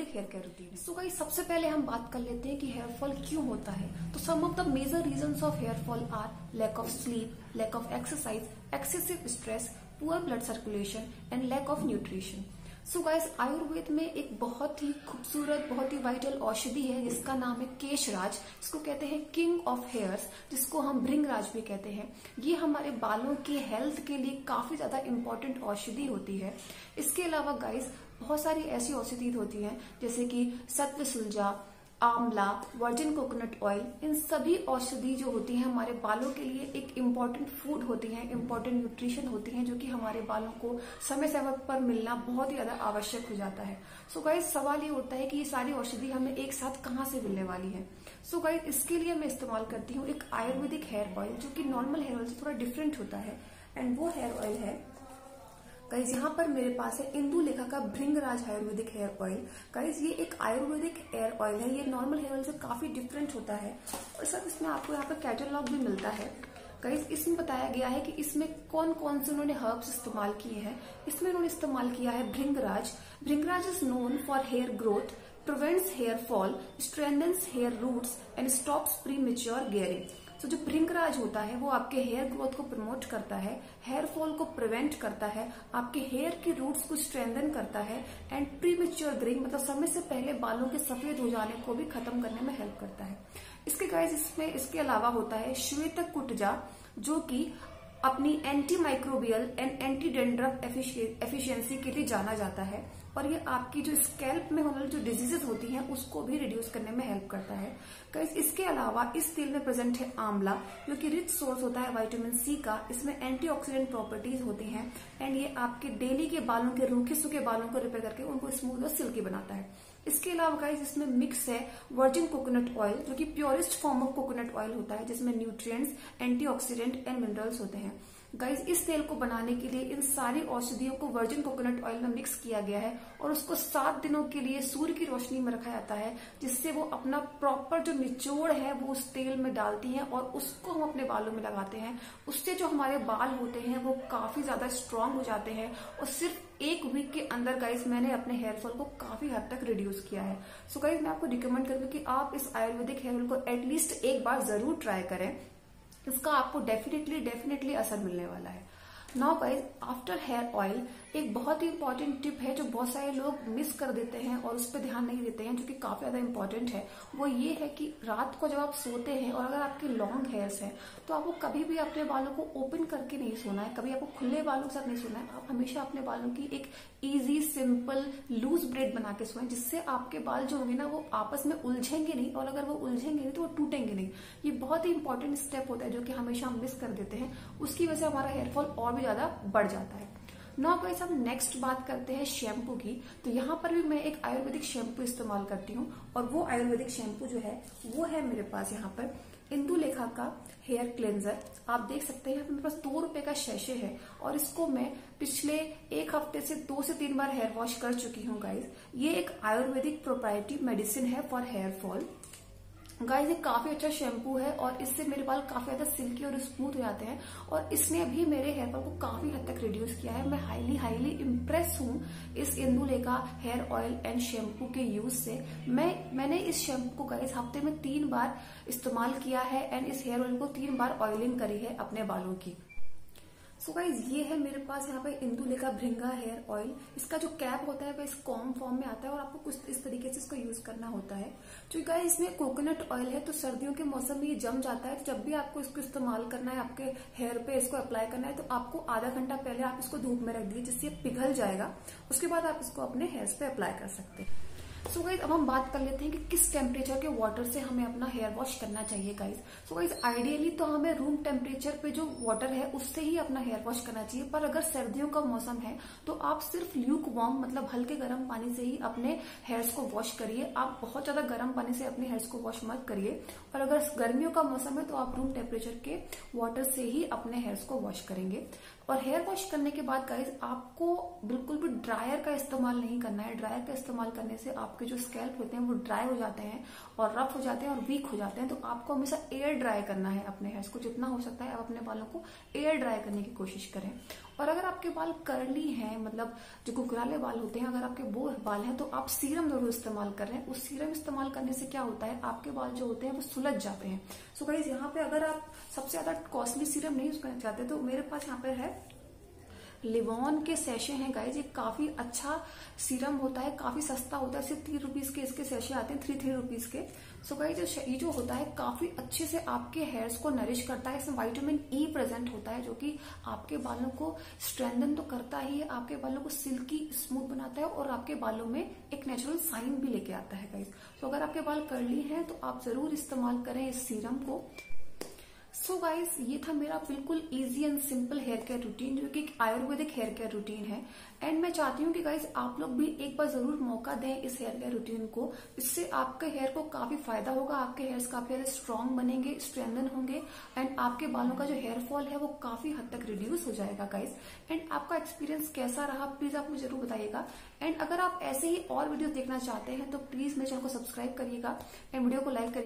Ayurvedic hair care routine. So guys, सबसे पहले हम बात कर लेते हैं कि हेयर फॉल क्यों होता है। तो some of the major reasons of hair fall are lack of sleep, lack of exercise, excessive stress, poor blood circulation and lack of nutrition. So guys, Ayurveda में एक बहुत ही खूबसूरत, बहुत ही वाइटल औषधि है जिसका नाम है केशराज, जिसको कहते हैं किंग ऑफ हेयर्स, जिसको हम भृंगराज भी कहते हैं। ये हमारे बालों की हेल्थ के लिए काफी ज्यादा इंपॉर्टेंट औषधि होती है। इसके अलावा गाइस, बहुत सारी ऐसी औषधि होती हैं जैसे कि सत्वसुलजा, आंवला, वर्जिन कोकोनट ऑयल। इन सभी औषधि जो होती हैं हमारे बालों के लिए एक इम्पॉर्टेंट फूड होती हैं, इम्पॉर्टेंट न्यूट्रिशन होती हैं, जो कि हमारे बालों को समय समय पर मिलना बहुत ही ज्यादा आवश्यक हो जाता है। सो गाइस, सवाल ये उठता है कि ये सारी औषधि हमें एक साथ कहाँ से मिलने वाली है। सो गाइस, इसके लिए मैं इस्तेमाल करती हूँ एक आयुर्वेदिक हेयर ऑयल, जो कि नॉर्मल हेयर ऑयल से थोड़ा डिफरेंट होता है। एंड वो हेयर ऑयल है गाइज, यहाँ पर मेरे पास है इंदुलेखा का bhringraj Ayurvedic hair oil. Guys, ये एक आयुर्वेदिक हेयर ऑयल है, ये नॉर्मल हेयर ऑयल से काफी डिफरेंट होता है। और सर, इसमें आपको यहाँ पर कैटलॉग भी मिलता है। गाइज, इसमें बताया गया है कि इसमें कौन कौन से उन्होंने हर्ब्स इस्तेमाल किए हैं। इसमें उन्होंने इस्तेमाल किया है bhringraj. Bhringraj is known for hair growth, prevents hair fall, strengthens hair roots and stops premature greying. तो जो भृंगराज होता है वो आपके हेयर ग्रोथ को प्रमोट करता है, हेयर फॉल को प्रिवेंट करता है, आपके हेयर की रूट्स को स्ट्रेंथन करता है एंड प्रीमेच्योर ग्रेइंग मतलब समय से पहले बालों के सफेद हो जाने को भी खत्म करने में हेल्प करता है। इसके गाइस, इसमें इसके अलावा होता है श्वेत कुटजा, जो कि अपनी anti microbial and anti dandruff efficiency के लिए जाना जाता है। और ये आपकी जो स्कैल्प में होने वाली जो डिजीजेस होती हैं उसको भी रिड्यूस करने में हेल्प करता है। गाइस, इसके अलावा इस तेल में प्रेजेंट है आंवला, जो कि रिच सोर्स होता है विटामिन सी का। इसमें एंटीऑक्सीडेंट प्रॉपर्टीज होती हैं एंड ये आपके डेली के बालों के रूखे सूखे बालों को रिपेयर करके उनको स्मूथ और सिल्की बनाता है। इसके अलावा गाइस, इसमें मिक्स है वर्जिन कोकोनट ऑयल, जो कि purest form of coconut oil होता है, जिसमें न्यूट्रिएंट्स, एंटीऑक्सीडेंट एंड मिनरल्स होते हैं। गाइस, इस तेल को बनाने के लिए इन सारी औषधियों को वर्जिन कोकोनट ऑयल में मिक्स किया गया है और उसको 7 दिनों के लिए सूर्य की रोशनी में रखा जाता है, जिससे वो अपना प्रॉपर जो निचोड़ है वो उस तेल में डालती हैं और उसको हम अपने बालों में लगाते हैं। उससे जो हमारे बाल होते हैं वो काफी ज्यादा स्ट्रांग हो जाते हैं और सिर्फ 1 वीक के अंदर गाइस मैंने अपने हेयर फॉल को काफी हद तक रिड्यूस किया है। सो गाइस, मैं आपको रिकमेंड करूंगी कि आप इस आयुर्वेदिक हेयर ऑयल को एटलीस्ट एक बार जरूर ट्राई करें। इसका आपको डेफिनेटली असर मिलने वाला है। Now guys, after hair oil एक बहुत ही इंपॉर्टेंट टिप है जो बहुत सारे लोग मिस कर देते हैं और उस पर ध्यान नहीं देते हैं, जो कि काफी ज्यादा इंपॉर्टेंट है। वो ये है कि रात को जब आप सोते हैं और अगर आपके लॉन्ग हेयर्स हैं तो आपको कभी भी अपने बालों को ओपन करके नहीं सोना है, कभी आपको खुले बालों के साथ नहीं सोना है। आप हमेशा अपने बालों की एक इजी, सिंपल, लूज ब्रेड बना के सोएं, जिससे आपके बाल जो होंगे ना वो आपस में उलझेंगे नहीं, और अगर वो उलझेंगे नहीं तो वो टूटेंगे नहीं। ये बहुत ही इंपॉर्टेंट स्टेप होता है जो कि हमेशा हम मिस कर देते हैं। उसकी वजह से हमारा हेयर फॉल और भी ज्यादा बढ़ जाता है। नाउ गाइस, हम नेक्स्ट बात करते हैं शैम्पू की। तो यहाँ पर भी मैं एक आयुर्वेदिक शैम्पू इस्तेमाल करती हूँ और वो आयुर्वेदिक शैम्पू जो है वो है मेरे पास यहाँ पर इंदुलेखा का हेयर क्लेंजर। आप देख सकते हैं मेरे पास 2 रुपए का शैशे है और इसको मैं पिछले 1 हफ्ते से 2 से 3 बार हेयर वॉश कर चुकी हूँ गाइस। ये एक आयुर्वेदिक प्रोप्राइटरी मेडिसिन है फॉर हेयर फॉल। गाइस, ये काफी अच्छा शैम्पू है और इससे मेरे बाल काफी ज्यादा सिल्की और स्मूथ हो जाते हैं और इसने भी मेरे हेयर फॉल को काफी हद तक रिड्यूस किया है। मैं हाईली इम्प्रेस हूँ इस Indulekha hair oil and shampoo के यूज से। मैंने इस शैम्पू को गाइस हफ्ते में 3 बार इस्तेमाल किया है एंड इस हेयर ऑयल को 3 बार ऑयलिंग करी है अपने बालों की। सो गाइज, ये है मेरे पास यहाँ पे इंदुलेखा भृंगा हेयर ऑयल। इसका जो कैप होता है वह इस कॉम फॉर्म में आता है और आपको कुछ इस तरीके से इसको यूज करना होता है। जो गाइज, इसमें कोकोनट ऑयल है तो सर्दियों के मौसम में ये जम जाता है। तो जब भी आपको इसको इस्तेमाल करना है, आपके हेयर पे इसको अप्लाई करना है, तो आपको आधा घंटा पहले आप इसको धूप में रख दीजिए, जिससे पिघल जाएगा। उसके बाद आप इसको अपने हेयर्स पे अप्लाई कर सकते हैं। सो गाइज, अब हम बात कर लेते हैं कि किस टेम्परेचर के वाटर से हमें अपना हेयर वॉश करना चाहिए गाइज। सो गाइज, आइडियली तो हमें रूम टेम्परेचर पे जो वाटर है उससे ही अपना हेयर वॉश करना चाहिए, पर अगर सर्दियों का मौसम है तो आप सिर्फ ल्यूक वार्म मतलब हल्के गर्म पानी से ही अपने हेयर्स को वॉश करिए। आप बहुत ज्यादा गर्म पानी से अपने हेयर्स को वॉश मत करिए। और अगर गर्मियों का मौसम है तो आप रूम टेम्परेचर के वाटर से ही अपने हेयर्स को वॉश करेंगे। और हेयर वॉश करने के बाद गाइज, आपको बिल्कुल भी ड्रायर का इस्तेमाल नहीं करना है। ड्रायर का इस्तेमाल करने से आप आपके जो स्कैल्प होते हैं वो ड्राई हो जाते हैं और रफ हो जाते हैं और वीक हो जाते हैं, तो आपको हमेशा एयर ड्राई करना है अपने हेयर्स को। जितना हो सकता है आप अपने बालों को एयर ड्राई करने की कोशिश करें। और अगर आपके बाल कर्ली हैं, मतलब जो कुकराले बाल होते हैं, अगर आपके वो बाल हैं तो आप सीरम जरूर इस्तेमाल कर रहे हैं। उस सीरम इस्तेमाल करने से क्या होता है, आपके बाल जो होते हैं वो सुलझ जाते हैं। सो गाइस, यहाँ पे अगर आप सबसे ज्यादा कॉस्टली सीरम नहीं यूज करना चाहते तो मेरे पास यहाँ पे है लिवॉन के सैशे हैं गाइज। ये काफी अच्छा सीरम होता है, काफी सस्ता होता है, सिर्फ 3 रुपीज के इसके सैशे आते हैं, 3 रुपीज के। सो गाइज, ये जो होता है काफी अच्छे से आपके हेयर्स को नरिश करता है। इसमें विटामिन ई प्रेजेंट होता है जो कि आपके बालों को स्ट्रेंथन तो करता ही है, आपके बालों को सिल्की स्मूथ बनाता है और आपके बालों में एक नेचुरल साइन भी लेके आता है गाइज। तो अगर आपके बाल कर्ली हैं तो आप जरूर इस्तेमाल करें इस सीरम को। सो गाइस, ये था मेरा बिल्कुल easy and simple hair care routine, जो कि एक आयुर्वेदिक हेयर केयर रूटीन है। एंड मैं चाहती हूँ कि गाइस आप लोग भी एक बार जरूर मौका दें इस हेयर केयर रूटीन को। इससे आपके हेयर को काफी फायदा होगा, आपके हेयर्स काफी ज्यादा स्ट्रांग बनेंगे, स्ट्रेंथन होंगे एंड आपके बालों का जो हेयर फॉल है वो काफी हद तक रिड्यूस हो जाएगा गाइस। एंड आपका एक्सपीरियंस कैसा रहा प्लीज आप मुझे जरूर बताइएगा। एंड अगर आप ऐसे ही और वीडियो देखना चाहते हैं तो प्लीज मेरे चैनल को सब्सक्राइब करिएगा एंड वीडियो को लाइक करिएगा।